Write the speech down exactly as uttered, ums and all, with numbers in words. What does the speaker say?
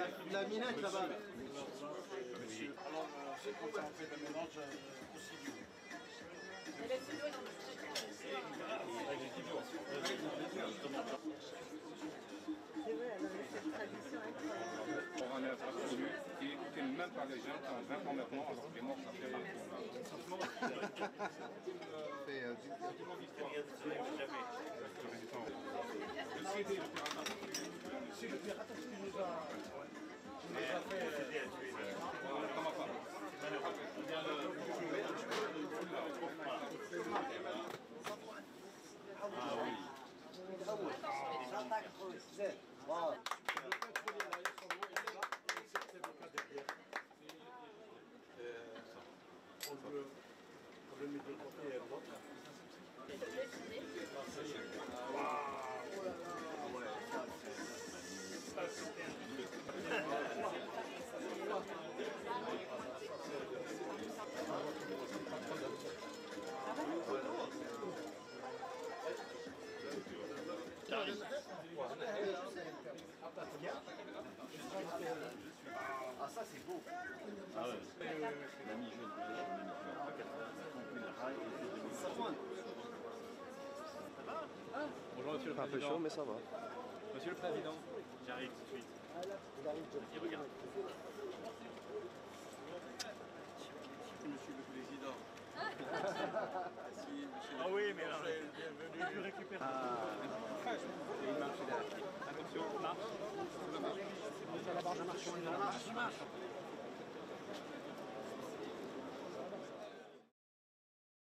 La minette là-bas. Monsieur, alors c'est comme ça on fait le mélange aussi du goût. C'est vrai, elle avait cette tradition incroyable. On en est absolu, qui est écouté même par les jeunes, qui ont vingt ans maintenant, alors que les morts, ça fait vingt ans. Le C D, le pirate. C'est le pirate qui nous a... qui nous a fait... On ne comment pas. Ah oui. Wow. On le met de côté et de l'autre. Ah ça c'est beau. Ah ouais. L'ami jeune, Ça pointe. Bonjour Monsieur le Un peu Président. chaud, mais ça va. Monsieur le Président. J'arrive tout de suite. Et regarde. Monsieur le Président. Ah oui, mais là, bienvenue. Je récupère. Ah, il marche là. Attention, marche. Ça marche. Ça marche.